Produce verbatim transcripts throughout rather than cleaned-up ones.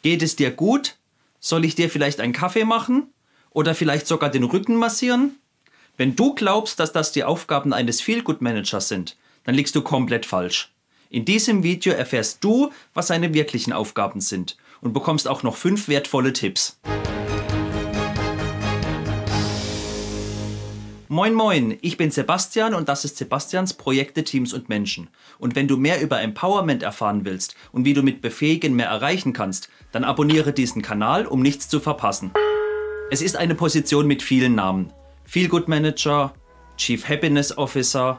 Geht es dir gut? Soll ich dir vielleicht einen Kaffee machen? Oder vielleicht sogar den Rücken massieren? Wenn du glaubst, dass das die Aufgaben eines Feel-Good-Managers sind, dann liegst du komplett falsch. In diesem Video erfährst du, was seine wirklichen Aufgaben sind und bekommst auch noch fünf wertvolle Tipps. Moin moin, ich bin Sebastian und das ist Sebastians Projekte, Teams und Menschen. Und wenn du mehr über Empowerment erfahren willst und wie du mit Befähigen mehr erreichen kannst, dann abonniere diesen Kanal, um nichts zu verpassen. Es ist eine Position mit vielen Namen. Feel-Good Manager, Chief Happiness Officer,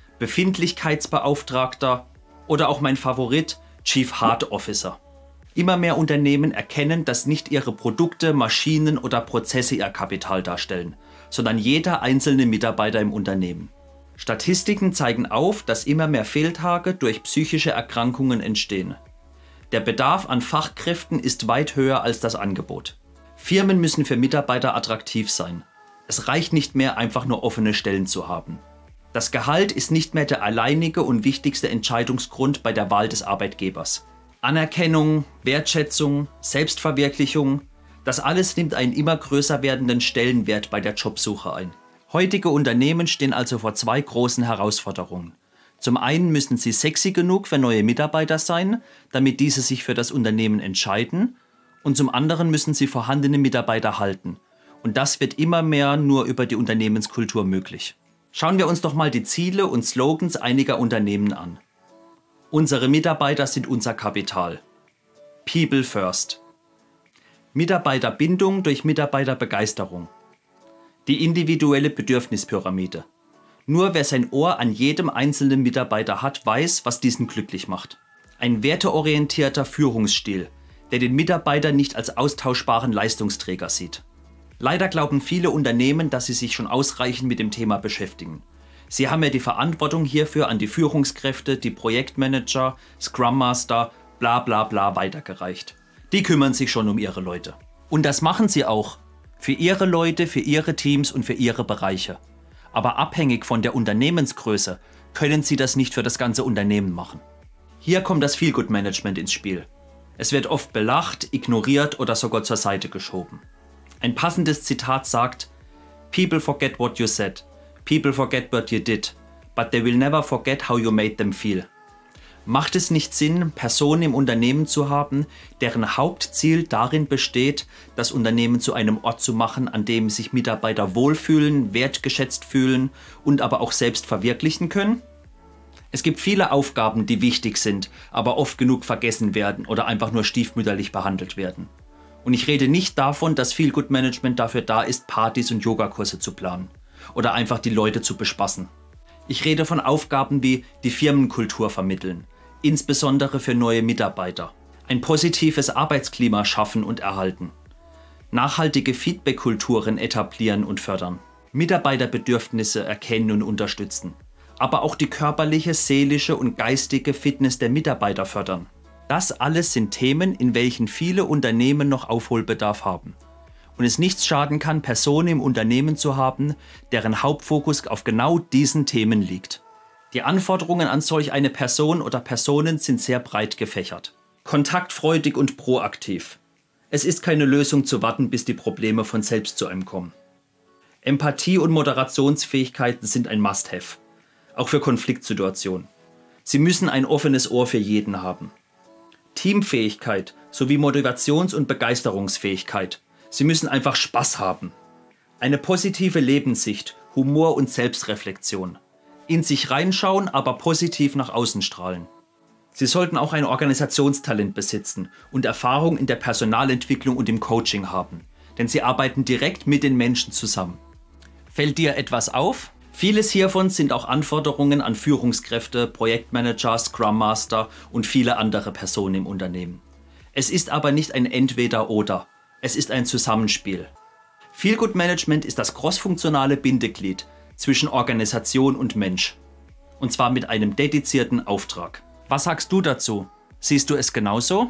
Befindlichkeitsbeauftragter oder auch mein Favorit, Chief Heart Officer. Immer mehr Unternehmen erkennen, dass nicht ihre Produkte, Maschinen oder Prozesse ihr Kapital darstellen, sondern jeder einzelne Mitarbeiter im Unternehmen. Statistiken zeigen auf, dass immer mehr Fehltage durch psychische Erkrankungen entstehen. Der Bedarf an Fachkräften ist weit höher als das Angebot. Firmen müssen für Mitarbeiter attraktiv sein. Es reicht nicht mehr, einfach nur offene Stellen zu haben. Das Gehalt ist nicht mehr der alleinige und wichtigste Entscheidungsgrund bei der Wahl des Arbeitgebers. Anerkennung, Wertschätzung, Selbstverwirklichung, das alles nimmt einen immer größer werdenden Stellenwert bei der Jobsuche ein. Heutige Unternehmen stehen also vor zwei großen Herausforderungen. Zum einen müssen sie sexy genug für neue Mitarbeiter sein, damit diese sich für das Unternehmen entscheiden, und zum anderen müssen sie vorhandene Mitarbeiter halten. Und das wird immer mehr nur über die Unternehmenskultur möglich. Schauen wir uns doch mal die Ziele und Slogans einiger Unternehmen an. Unsere Mitarbeiter sind unser Kapital. People first. Mitarbeiterbindung durch Mitarbeiterbegeisterung. Die individuelle Bedürfnispyramide. Nur wer sein Ohr an jedem einzelnen Mitarbeiter hat, weiß, was diesen glücklich macht. Ein werteorientierter Führungsstil, der den Mitarbeiter nicht als austauschbaren Leistungsträger sieht. Leider glauben viele Unternehmen, dass sie sich schon ausreichend mit dem Thema beschäftigen. Sie haben ja die Verantwortung hierfür an die Führungskräfte, die Projektmanager, Scrum Master, bla bla bla weitergereicht. Die kümmern sich schon um ihre Leute. Und das machen sie auch. Für ihre Leute, für ihre Teams und für ihre Bereiche. Aber abhängig von der Unternehmensgröße können sie das nicht für das ganze Unternehmen machen. Hier kommt das Feel-Good-Management ins Spiel. Es wird oft belacht, ignoriert oder sogar zur Seite geschoben. Ein passendes Zitat sagt: People forget what you said, people forget what you did, but they will never forget how you made them feel. Macht es nicht Sinn, Personen im Unternehmen zu haben, deren Hauptziel darin besteht, das Unternehmen zu einem Ort zu machen, an dem sich Mitarbeiter wohlfühlen, wertgeschätzt fühlen und aber auch selbst verwirklichen können? Es gibt viele Aufgaben, die wichtig sind, aber oft genug vergessen werden oder einfach nur stiefmütterlich behandelt werden. Und ich rede nicht davon, dass Feel-Good-Management dafür da ist, Partys und Yogakurse zu planen oder einfach die Leute zu bespaßen. Ich rede von Aufgaben wie die Firmenkultur vermitteln, insbesondere für neue Mitarbeiter, ein positives Arbeitsklima schaffen und erhalten, nachhaltige Feedback-Kulturen etablieren und fördern, Mitarbeiterbedürfnisse erkennen und unterstützen, aber auch die körperliche, seelische und geistige Fitness der Mitarbeiter fördern. Das alles sind Themen, in welchen viele Unternehmen noch Aufholbedarf haben. Und es nichts schaden kann, Personen im Unternehmen zu haben, deren Hauptfokus auf genau diesen Themen liegt. Die Anforderungen an solch eine Person oder Personen sind sehr breit gefächert. Kontaktfreudig und proaktiv. Es ist keine Lösung zu warten, bis die Probleme von selbst zu einem kommen. Empathie und Moderationsfähigkeiten sind ein Must-Have, auch für Konfliktsituationen. Sie müssen ein offenes Ohr für jeden haben. Teamfähigkeit sowie Motivations- und Begeisterungsfähigkeit. Sie müssen einfach Spaß haben. Eine positive Lebenssicht, Humor und Selbstreflexion. In sich reinschauen, aber positiv nach außen strahlen. Sie sollten auch ein Organisationstalent besitzen und Erfahrung in der Personalentwicklung und im Coaching haben, denn sie arbeiten direkt mit den Menschen zusammen. Fällt dir etwas auf? Vieles hiervon sind auch Anforderungen an Führungskräfte, Projektmanager, Scrum Master und viele andere Personen im Unternehmen. Es ist aber nicht ein Entweder-Oder, es ist ein Zusammenspiel. Feel-Good-Management ist das crossfunktionale Bindeglied zwischen Organisation und Mensch. Und zwar mit einem dedizierten Auftrag. Was sagst du dazu? Siehst du es genauso?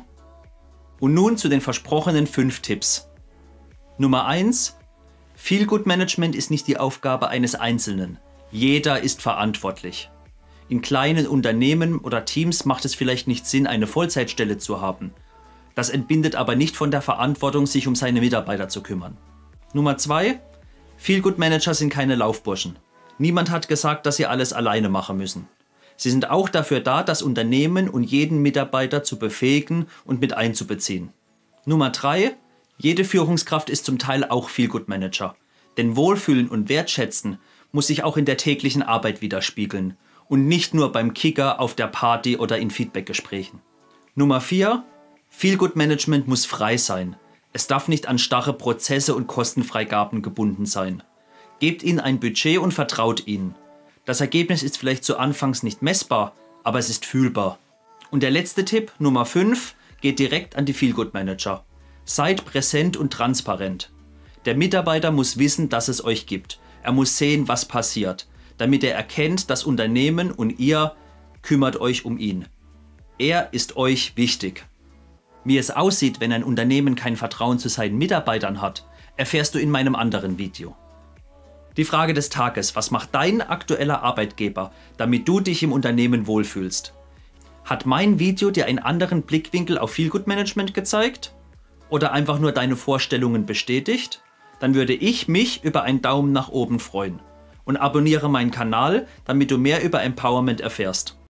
Und nun zu den versprochenen fünf Tipps. Nummer eins. Feel-Good-Management ist nicht die Aufgabe eines Einzelnen. Jeder ist verantwortlich. In kleinen Unternehmen oder Teams macht es vielleicht nicht Sinn, eine Vollzeitstelle zu haben. Das entbindet aber nicht von der Verantwortung, sich um seine Mitarbeiter zu kümmern. Nummer zwei. Feel-Good Manager sind keine Laufburschen. Niemand hat gesagt, dass sie alles alleine machen müssen. Sie sind auch dafür da, das Unternehmen und jeden Mitarbeiter zu befähigen und mit einzubeziehen. Nummer drei. Jede Führungskraft ist zum Teil auch Feel-Good Manager. Denn Wohlfühlen und Wertschätzen muss sich auch in der täglichen Arbeit widerspiegeln und nicht nur beim Kicker, auf der Party oder in Feedbackgesprächen. Nummer vier. Feel-Good Management muss frei sein. Es darf nicht an starre Prozesse und Kostenfreigaben gebunden sein. Gebt ihnen ein Budget und vertraut ihnen. Das Ergebnis ist vielleicht zu Anfangs nicht messbar, aber es ist fühlbar. Und der letzte Tipp, Nummer fünf, geht direkt an die Feel-Good Manager. Seid präsent und transparent. Der Mitarbeiter muss wissen, dass es euch gibt. Er muss sehen, was passiert, damit er erkennt, das Unternehmen und ihr kümmert euch um ihn. Er ist euch wichtig. Wie es aussieht, wenn ein Unternehmen kein Vertrauen zu seinen Mitarbeitern hat, erfährst du in meinem anderen Video. Die Frage des Tages: Was macht dein aktueller Arbeitgeber, damit du dich im Unternehmen wohlfühlst? Hat mein Video dir einen anderen Blickwinkel auf Feel-Good Management gezeigt? Oder einfach nur deine Vorstellungen bestätigt? Dann würde ich mich über einen Daumen nach oben freuen. Und abonniere meinen Kanal, damit du mehr über Empowerment erfährst.